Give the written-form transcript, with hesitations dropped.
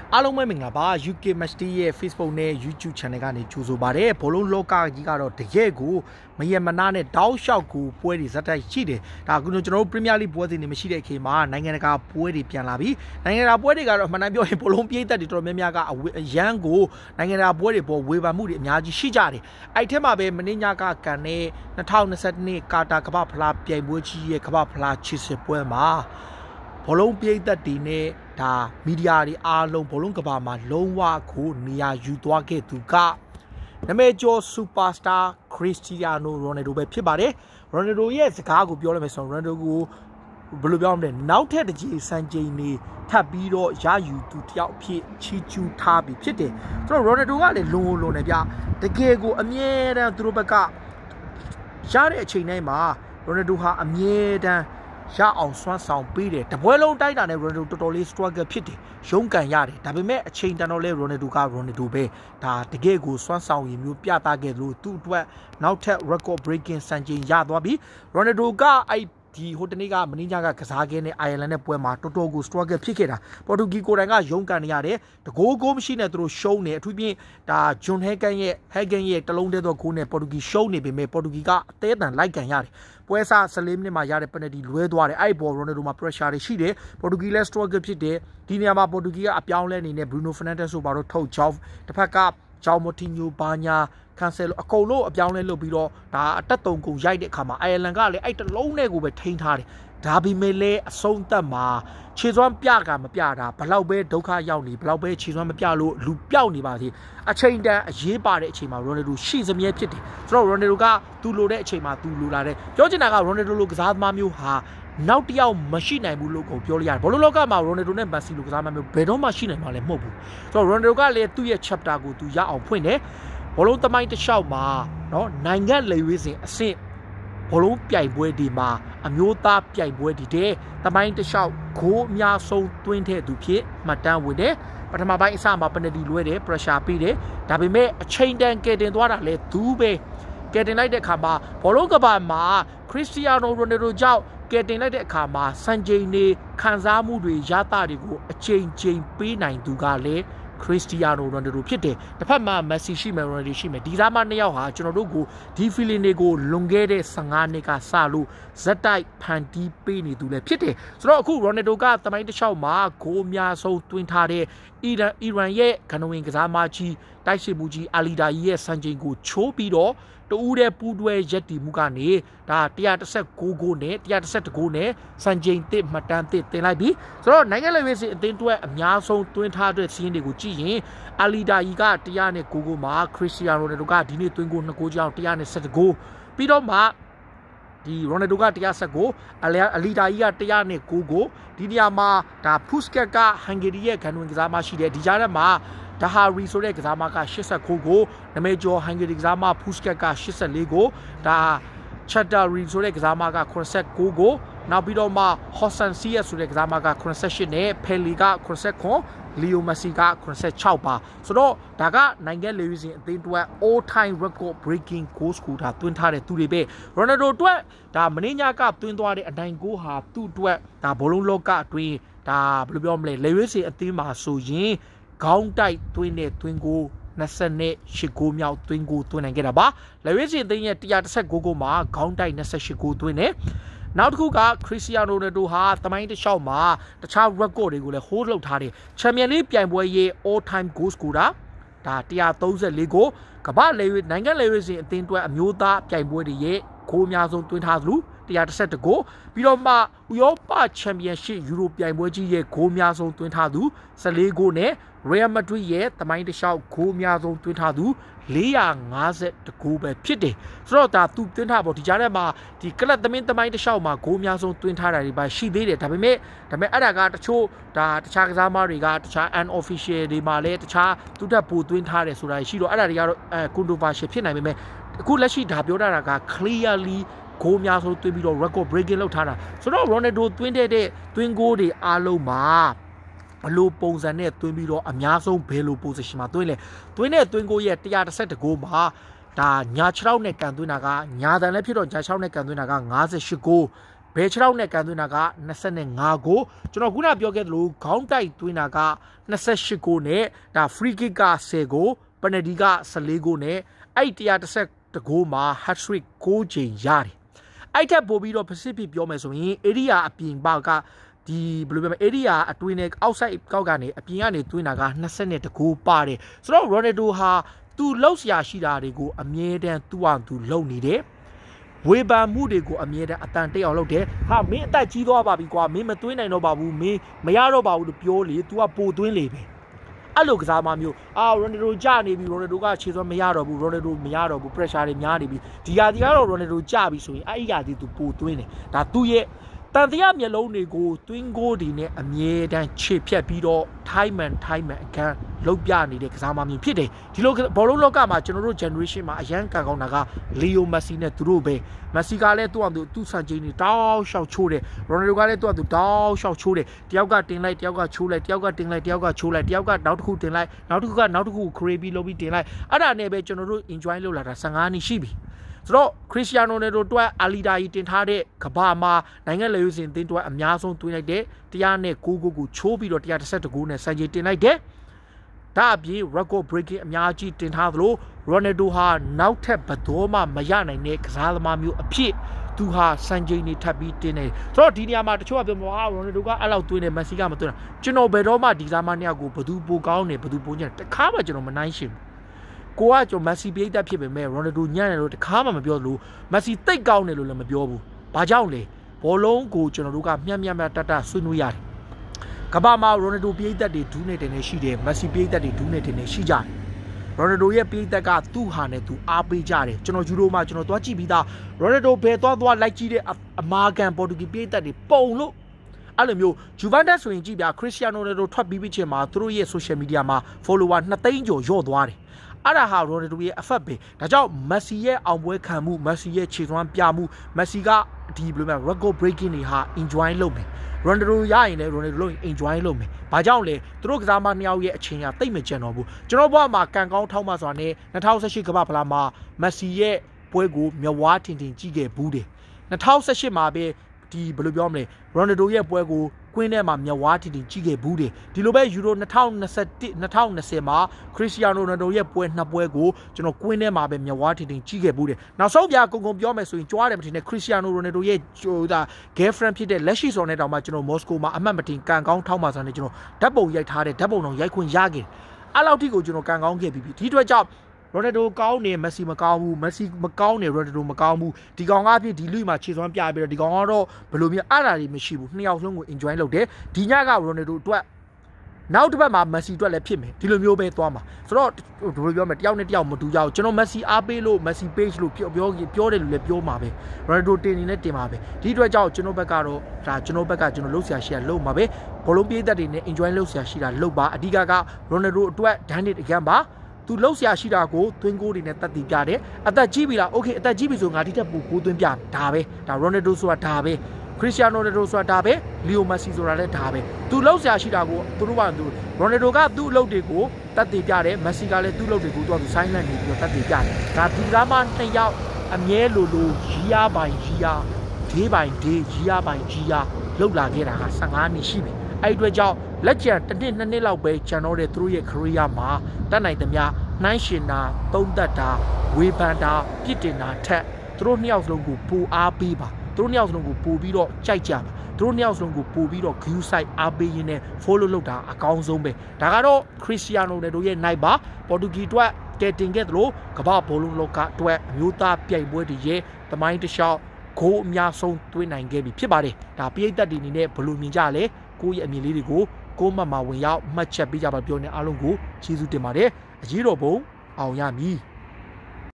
အားလုံးပဲမင်္ဂလာပါ UK Matchday ရဲ့ Facebook နဲ့ YouTube Channel ကနေကြိုဆိုပါရစေဘောလုံးလောကကြီးကတော့တကယ်ကိုမယမနာနဲ့တောက်လျှောက်ကိုပွဲတွေဇက်တိုက်ရှိတယ်ဒါကကျွန်တော်တို့ Premier League ပွဲစဉ်တွေမရှိတဲ့အချိန်မှာနိုင်ငံတကာပွဲတွေပြန်လာပြီနိုင်ငံတကာပွဲတွေကတော့အမှန်တမ်းပြောရင်ဘောလုံးပြေးသက်တွေတော်တော်များများကအရန်ကိုနိုင်ငံတကာပွဲတွေပေါ်ဝေဖန်မှုတွေအများကြီးရှိကြတယ်အဲ့ထက်မှာပဲမင်းညာကကန်တဲ့2022ကာတာကမ္ဘာဖလားပြိုင်ပွဲကြီးရဲ့ကမ္ဘာဖလားချစ်စစ်ပွဲမှာဘောလုံးပြေးသက်တွေနဲ့ဒါမီဒီယာတွေအားလုံးဘောလုံးကဘာမှာလုံးဝကိုနေရာယူသွားခဲ့သူကနာမည်ကျော်စူပါစတာခရစ္စတီယာနိုရိုနယ်ဒိုပဲဖြစ်ပါတယ်ရိုနယ်ဒိုရဲ့စကားကိုပြောရမယ်ဆိုရင်ရိုနယ်ဒိုကိုဘယ်လိုပြောမလဲနောက်ထပ်တစ်ကြီးစံချိန်နေထပ်ပြီးတော့ရယူသူတယောက်ဖြစ်ချီကျူးထားပြီးဖြစ်တယ်ဆိုတော့ရိုနယ်ဒိုကလည်းလွန်နေဗျတကယ်ကိုအမြဲတမ်းသူတို့ဘက်ကရတဲ့အချိန်တိုင်းမှာရိုနယ်ဒိုဟာအမြဲတမ်းရအောင်စွမ်းဆောင်ပေးတယ်တပွဲလုံးတိုက်တာနဲ့ရိုနယ်ဒိုတော်တော်လေး struggle ဖြစ်တယ်ရုန်းကန်ရတယ်ဒါပေမဲ့အချိန်တန်တော့လဲရိုနယ်ဒိုကရိုနယ်ဒိုပဲဒါတကယ်ကိုစွမ်းဆောင်ရည်မျိုးပြသခဲ့လို့သူ့အတွက်နောက်ထပ် record breaking စံချိန်ရသွားပြီရိုနယ်ဒိုကအဲ့ဒီဟိုတနေ့ကမင်းညာကကစားခဲ့တဲ့အိုင်ယာလန်နဲ့ပွဲမှာတော်တော်ကို struggle ဖြစ်ခဲ့တာပေါ်တူဂီကိုတိုင်ကရုန်းကန်နေရတယ်တကိုးကိုမရှိနဲ့သူတို့ရှုံးနေအထူးဖြင့်ဒါဂျွန်ဟဲဂန်ရဲ့တလုံးတည်းသောဂိုးနဲ့ပေါ်တူဂီရှုံးနေပေမဲ့ပေါ်တူဂီကအသေးအံလိုက်ကန်ရတယ်ပွဲစား14မိနစ်မှာရတဲ့ penalty လွဲသွားတယ်အဲ့ဘော်ရိုနယ်ဒိုမှာ pressure တွေရှိတယ်ပေါ်တူဂီလည်း struggle ဖြစ်တယ်ဒီနေရာမှာပေါ်တူဂီကအပြောင်းလဲအနေနဲ့ Bruno Fernandes ဆိုပါတော့ထုတ်ချောင်းတစ်ဖက်ကဂျောင်မိုတီညိုဘာညာကန်ဆယ်လိုအကုန်လုံးအပြောင်းလဲလုပ်ပြီးတော့ဒါအတက်တုံကုန်ရိုက်တဲ့အခါမှာအိုင်ယာလန်ကလည်းအဲ့တလုံးနဲ့ကိုပဲထိန်းထားတယ်ဒါပေမဲ့လည်းအဆုံးသက်မှာခြေစွမ်းပြကမပြတာဘလောက်ပဲဒုက္ခရောက်နေဘလောက်ပဲခြေစွမ်းမပြလို့လူပျောက်နေပါသေးအချိန်တန်အရေးပါတဲ့အချိန်မှာရိုနယ်ဒိုရှိစမြဲဖြစ်တယ်ဆိုတော့ရိုနယ်ဒိုကသူ့လိုတဲ့အချိန်မှာသူ့လိုလာတယ်ပြောချင်တာကရိုနယ်ဒိုလိုကစားသမားမျိုးဟာနောက်တစ်ယောက်မရှိနိုင်ဘူးလို့ကိုပြောလို့ရတယ်ဘောလုံးလောကမှာရိုနယ်ဒိုနဲ့မက်ဆီလိုကစားသမားမျိုးဘယ်တော့မှရှိနိုင်မှာလည်းမဟုတ်ဘူးဆိုတော့ရိုနယ်ဒိုကလည်းသူ့ရဲ့ chapter ကိုသူရအောင်ဖွင့်တယ်ဘောလုံးသမိုင်းတစ်လျှောက်မှာနော်နိုင်ငံလေရွေးစဉ်အဆင့်ဘောလုံးပြိုင်ပွဲဒီမှာအမျိုးသားပြိုင်ပွဲဒီတဲ့သမိုင်းတစ်လျှောက်ဂိုးအများဆုံးသွင်းတဲ့သူဖြစ်မှတ်တမ်းဝင်တယ်ပထမပိုင်းအစမှာ penalty လွဲတယ် pressure ပေးတယ်ဒါပေမဲ့အချိန်တန်ကယ်တင်သွားတာလဲသူပဲကယ်တင်လိုက်တဲ့အခါမှာဘောလုံးကဘာမှာခရစ္စတီယာနိုရိုနယ်ဒိုကြောင့်ကယ်တင်လိုက်တဲ့အခါမှာစံချိန်နေခံစားမှုတွေရတာတွေကိုအချိန်ချင်းပေးနိုင်သူကလည်းခရစ္စတီယာနိုရိုနယ်ဒိုဖြစ်တယ်တစ်ဖက်မှာမက်ဆီရှိမယ်ရိုနယ်ဒိုရှိမယ်ဒီသားမနှစ်ယောက်ဟာကျွန်တော်တို့ကိုဒီ feeling တွေကိုလွန်ခဲ့တဲ့15နှစ်ကစလို့ဇက်တိုက်ဖန်တီးပေးနေသူလည်းဖြစ်တယ်ဆိုတော့အခုရိုနယ်ဒိုကသမိုင်းတစ်လျှောက်မှာဂိုးအများဆုံးသွင်းထားတဲ့အီရန်ရဲ့ဂနဝင်ကစားမကြီးတိုက်စစ်မှုကြီးအာလီဒါကြီးရဲ့စံချိန်ကိုချိုးပြီးတော့တူးတဲ့ပူးတွဲရက်တီမှုကနေဒါ116ဂိုးနဲ့112ဂိုးနဲ့စံချိန်တစ်မှတ်တမ်းတစ်တင်လိုက်ပြီဆိုတော့နိုင်ငံလေဝေးစီအသင်းတွဲအများဆုံးတွင်းထားတဲ့စီးရင်တွေကိုကြည့်ရင်အာလီဒါကြီးက109ဂိုးမှာခရစ္စတီယာနိုရိုနယ်ဒိုကဒီနေ့သွင်းဂိုး2ဂိုးကြောင်း117ဂိုးပြီးတော့မှဒီရိုနယ်ဒိုက110ဂိုးအလီဒါကြီးက109ဂိုးဒီနေရာမှာဒါဖုစကက်ကဟန်ဂေရီရဲ့ဂန်ဝင်ကစားမရှိတယ်ဒီကြားထဲမှာဒါဟာရီဆိုတဲ့ကစားမက89ဂိုးနာမည်ကျော်ဟန်ဂေရီကစားမဖုစကက်က84ဂိုးဒါချက်တာရီဆိုတဲ့ကစားမက89ဂိုးနောက်ပြီးတော့မှဟော့ဆန်စီယက်ဆိုတဲ့ကစားမက88နဲ့ဖယ်လီက89လီယိုမက်ဆီက86ပါဆိုတော့ဒါကနိုင်ငံလေဝီစဉ်အသင်းတွက် all time record breaking goal scorer တွင်းထားတဲ့သူတွေပဲရိုနယ်ဒိုတွက်ဒါမင်းညာကတွင်းသွားတဲ့အနိုင်ဂိုးဟာသူ့အတွက်ဒါဘောလုံးလောကအတွင်းဒါဘယ်လိုပြောမလဲလေဝီစဉ်အသင်းမှာဆိုရင်ခေါင်းတိုက်သွင်းတဲ့သွင်းကို28ဂိုးမြောက်သွင်းကိုသွင်းနိုင်ခဲ့တာပါလေဝီစီအသင်းရဲ့116ဂိုးမှာခေါင်းတိုက်28ဂိုးသွင်းတယ်နောက်တစ်ခုကခရစ္စတီယာနိုရိုနယ်ဒိုဟာသမိုင်းတစ်လျှောက်မှာတခြား record တွေကိုလည်း hold လုပ်ထားတယ်ချန်ပီယံလိပြိုင်ပွဲရဲ့ all time goal scorer ဒါ134ဂိုးကမ္ဘာလေဝီနိုင်ငံလေဝီစီအသင်းတွဲအမျိုးသားပြိုင်ပွဲတွေရဲ့ဂိုးအများဆုံးသွင်းထားသလို112ဂိုးပြီးတော့မှဥရောပချန်ပီယံရှစ်ယူရိုပြိုင်ပွဲကြီးရဲ့ဂိုးအများဆုံးသွင်းထားသူ14ဂိုးနဲ့ Real Madrid ရဲ့သမိုင်းတစ်လျှောက်ဂိုးအများဆုံးသွင်းထားသူ450ဂိုးပဲဖြစ်တယ်ဆိုတော့ဒါသူသွင်းထားပေါ့ဒီကြားထဲမှာဒီကလပ်သမင်းသမိုင်းတစ်လျှောက်မှာဂိုးအများဆုံးသွင်းထားတာတွေပါရှိသေးတယ်ဒါပေမဲ့အဲ့ဒါကတချို့ဒါတခြားကစားမတွေကတခြား unofficial တွေမှာလည်းတခြားသူတက်ပို့သွင်းထားတယ်ဆိုတာရှိတော့အဲ့ဒါတွေကတော့controversial ဖြစ်နိုင်ပေမဲ့အခုလက်ရှိဒါပြောတာက clearly ဂိုးများဆုံးသွင်းပြီးတော့ record breaking လုပ်ထားတာဆိုတော့ရိုနယ်ဒိုသွင်းတဲ့သွင်းဂိုးတွေအားလုံးမှာဘလို့ပုံစံနဲ့သွင်းပြီးတော့အများဆုံးဘယ်လို position မှာသွင်းလဲသွင်းတဲ့သွင်းဂိုးရဲ့112ဂိုးမှာဒါညာ6နဲ့ကန်သွင်းတာကညာတန်လည်းဖြစ်တော့ညာ6နဲ့ကန်သွင်းတာက58ဂိုးဘဘယ်6လောက်နဲ့ကန်သွင်းတာက25ကိုကျွန်တော်ခုနပြောခဲ့သလိုခေါင်းတိုက်သွင်းတာက28ကိုနဲ့ဒါ free kick က10ကို penalty က14ကိုနဲ့အဲ့130ကိုမှာ hat trick 6ချိန်ရတယ်အဲ့ထက်ပိုပြီးတော့ Pacific ပြောမယ်ဆိုရင် area အပြင်ဘကဒီဘယ်လိုပြောမလဲ area အတွင်းနဲ့ outside ကောက်ကနေအပြင်ကနေသွင်းတာက22ကိုပါတယ်ဆိုတော့ Ronaldo ဟာသူလောက်ဆရာရှိတာတွေကိုအမြဲတမ်းသူ့အောင်သူလုံနေတယ်ဝေဖန်မှုတွေကိုအမြဲတမ်းအတန်တိတ်အောင်လုပ်တယ်ဟာမင်းအသက်ကြီးသွားပါပြီကွာမင်းမသွင်းနိုင်တော့ပါဘူးမင်းမရတော့ပါဘူးလို့ပြောလေ तू ကပိုသွင်းလေပဲအဲ့လိုကစားမမျိုးရိုနယ်ဒိုကြာနေပြီရိုနယ်ဒိုကခြေစွမ်းမရတော့ဘူးရိုနယ်ဒိုမရတော့ဘူး pressure တွေများနေပြီဒီဟာဒီကတော့ရိုနယ်ဒိုကြာပြီဆိုရင်အဲ့ဒီဟာဒီ तू ပိုသွင်းတယ်ဒါသူ့ရဲ့တန်တရားမျက်လုံးတွေကိုတွင်းကိုဒီနဲ့အမြဲတမ်းခြေဖြတ်ပြီးတော့ time and အခန်းလုံးပြနေတဲ့ကစားမမျိုးဖြစ်တယ်ဒီလိုဘောလုံးလောကမှာကျွန်တော်တို့ generation မှာအရန်ကန်ကောင်းတာက Leo Messi နဲ့သူတို့ပဲ Messi ကလည်းသူ့စံချိန်တွေတောက်လျှောက်ချိုးတယ် Ronaldo ကလည်းသူတောက်လျှောက်ချိုးတယ်တယောက်ကတင်လိုက်တယောက်ကချိုးလိုက်တယောက်ကတင်လိုက်တယောက်ကချိုးလိုက်တယောက်ကနောက်တစ်ခုတင်လိုက်နောက်တစ်ခုကနောက်တစ်ခု crazy လုပ်ပြီးတင်လိုက်အဲ့ဒါနဲ့ပဲကျွန်တော်တို့ enjoy လုပ်လာတာ15နှစ်ရှိပြီဆိုတော့ Cristiano Ronaldo တွက်အာလီဒါကြီးတင်ထားတဲ့ကဘာမှာနိုင်ငံလေယူစင်တင်တွက်အများဆုံးသွင်းလိုက်တဲ့109ကိုချိုးပြီးတော့112ကိုနဲ့စံချိန်တင်လိုက်တယ်ဒါအပြင် record breaking အများကြီးတင်ထားသလို Ronaldo ဟာနောက်ထပ်ဘယ်တော့မှမရနိုင်တဲ့ကစားသမားမျိုးအဖြစ်သူဟာစံချိန်တွေထပ်ပြီးတင်နေတယ်ဆိုတော့ဒီနေရာမှာတချို့ကပြောမှာ Ronaldo ကအဲ့လောက်သွင်းတယ် Messi ကမသွင်းတာကျွန်တော်ဘယ်တော့မှဒီကစားသမားနှစ်ယောက်ကိုဘယ်သူပိုကောင်းတယ်ဘယ်သူပိုညံ့တခါမှကျွန်တော်မနိုင်ရှင်ကိုကကျွန်တော် Messi ပြိတ္တဖြစ်ပေမဲ့ Ronaldo ညံ့တယ်လို့တခါမှမပြောလို့ Messi တိတ်ကောင်းတယ်လို့လည်းမပြောဘူး။ဘာကြောင့်လဲဘောလုံးကိုကျွန်တော်တို့ကမျက်တတ်ဆွေးနွေးရတယ်။ကမ္ဘာမှာ Ronaldo ပြိတ္တတွေဒူးနေတယ်နဲ့ရှိတယ် Messi ပြိတ္တတွေဒူးနေတယ်နဲ့ရှိကြတယ်။ Ronaldo ရဲ့ပြိတ္တကသူ့ဟာနဲ့သူအားပေးကြတယ်ကျွန်တော်ယူရိုမှာကျွန်တော်သွားကြည့်ပြီးသား Ronaldo ဘယ်သွားလိုက်ကြည့်တဲ့အမာကန်ပေါ်တူဂီပြိတ္တတွေပုံလို့အဲ့လိုမျိုး Juventus ဆိုရင်ကြည့်ပြ Cristiano Ronaldo ထွက်ပြီးချင်းမှာသူတို့ရဲ့ social media မှာ follower 2သိန်းကျော်ညော့သွားတယ်အဲ့ဒါဟာ Ronaldo ရဲ့အဖက်ပဲဒါကြောင့် Messi ရဲ့အောင်ပွဲခံမှု Messi ရဲ့ခြေစွမ်းပြမှု Messi ကဒီဘယ်လိုလဲ record breaking တွေဟာ enjoy လုပ်မယ် Ronaldo ရရင်လည်း Ronaldo လို့ enjoy လုပ်မယ်ဘာကြောင့်လဲသူတို့ကစားမနှစ်ယောက်ရဲ့အချိန်ကတိတ်မကျန်တော့ဘူးကျွန်တော်ဘဝမှာကန်ကောင်းထောက်မှဆိုတာနဲ့2018ကမ္ဘာဖလားမှာ Messi ရဲ့ပွဲကိုမျက်ဝါးထင်ကြည့်ခဲ့ဘူးတယ်2018မှာပဲဒီဘယ်လိုပြောမလဲ Ronaldo ရဲ့ပွဲကိုကွင်းထဲမှာမျက်ဝါးထင်ကြည့်ခဲ့ဘူးတယ်ဒီလိုပဲ Euro 2020မှာ Cristiano Ronaldo ရဲ့ပွဲနှစ်ပွဲကိုကျွန်တော်ကွင်းထဲမှာပဲမျက်ဝါးထင်ကြည့်ခဲ့ဘူးတယ်နောက်ဆုံးပြကုံပြောမယ်ဆိုရင်ကြွားတယ်မထင်နဲ့ Cristiano Ronaldo ရဲ့girlfriend ဖြစ်တဲ့လက်ရှိစော်နဲ့တောင်မှကျွန်တော်မော်စကိုမှာအမှတ်မတင်ကန်ကောင်းထောက်မှဆိုနေကျွန်တော်ဓာတ်ပုံရိုက်ထားတဲ့ဓာတ်ပုံတော်ရိုက်ခွင့်ရခဲ့အဲ့လောက်ထိကိုကျွန်တော်ကန်ကောင်းခဲ့ပြီးဒီအတွက်ကြောင့်Ronaldo ကောင်းနေ Messi မကောင်းဘူး Messi မကောင်းနေ Ronaldo မကောင်းဘူးဒီကောင်ကအဖြစ်ဒီလူမှာခြေစွမ်းပြပြီးတော့ဒီကောင်ကတော့ဘယ်လိုမျိုးအားလာတွေမရှိဘူးနှစ်ယောက်လုံးကို enjoy လုပ်တယ်ဒီညက Ronaldo အတွက်နောက်တစ်ပတ်မှာ Messi အတွက်လည်းဖြစ်မယ်ဒီလိုမျိုးပဲသွားမှာဆိုတော့ဘယ်လိုပြောမလဲတယောက်နဲ့တယောက်မတူကြဘူးကျွန်တော် Messi အားပေးလို့ Messi page လို့ပြောတယ်လို့လည်းပြောမှာပဲ Ronaldo တင်နေနဲ့တင်မှာပဲဒီအတွက်ကြောင့်ကျွန်တော်ဘက်ကတော့ဒါကျွန်တော်ဘက်ကကျွန်တော်လှုပ်ရှားရှိတာလှုပ်မှာပဲဘောလုံးပြေးသက်တွေနဲ့ enjoy လှုပ်ရှားရှိတာလှုပ်ပါအဓိက Ronaldo အတွက် done it again ပါသူလှုပ်ရှားရှိတာကိုသွင်းကိုတွေနဲ့တက်တည်ပြတယ်အသက်ကြီးပြီလားโอเคအသက်ကြီးပြီဆိုငါဒီထက်ပိုကိုသွင်းပြဒါပဲဒါ Ronaldo ဆိုတာဒါပဲ Cristiano Ronaldo ဆိုတာဒါပဲ Leo Messi ဆိုတာလည်းဒါပဲသူလှုပ်ရှားရှိတာကိုသူတို့ကသူ Ronaldo ကသူ့အလုပ်တွေကိုတက်တည်ပြတယ် Messi ကလည်းသူ့အလုပ်တွေကိုသူ silent နေပြီးတော့တက်တည်ပြတယ်ဒါဒီကမှနှစ်ယောက်အမြဲလိုရီးယားပိုင်ရီးယား day by day ရီးယားပိုင်ရီးယားလှုပ်လာခဲ့တာက15နှစ်ရှိပြီအဲ့အတွက်ကြောင့်လက်ကျန်တစ်နှစ်2နှစ်လောက်ပဲကျန်တော့တဲ့သူတို့ရဲ့ career မှာတက်နိုင်သမျှနှိုင်းရှင်တာသုံးသက်တာဝေဖန်တာပြစ်တင်တာထက်သူတို့နှစ်ယောက်စလုံးကိုပိုအားပေးပါသူတို့နှစ်ယောက်စလုံးကိုပိုပြီးတော့ကြိုက်ကြပါသူတို့နှစ်ယောက်စလုံးကိုပိုပြီးတော့ view site အားပေးရင်းနဲ့ follow လုပ်တာအကောင်းဆုံးပဲဒါကတော့ Cristiano Ronaldo ရဲ့ night ပါပေါ်တူဂီအတွက်ကဲတင်ခဲ့သလိုကမ္ဘာဘောလုံးလောကအတွက်အမျိုးသားပြိုင်ပွဲတွေရဲ့သမိုင်းတစ်လျှောက်ဂိုးအများဆုံးသွင်းနိုင်ခဲ့ပြီဖြစ်ပါတယ်ဒါပရိသတ်တွေအနေနဲ့ဘယ်လိုမြင်ကြလဲကိုယ့်ရဲ့အမြင်လေးတွေကိုကိုမှတ်မှာဝင်ရောက်မှတ်ချက်ပေးကြပါပြောနေအားလုံးကိုကျေးဇူးတင်ပါတယ်အရေးတော်ပုံအောင်ရမည်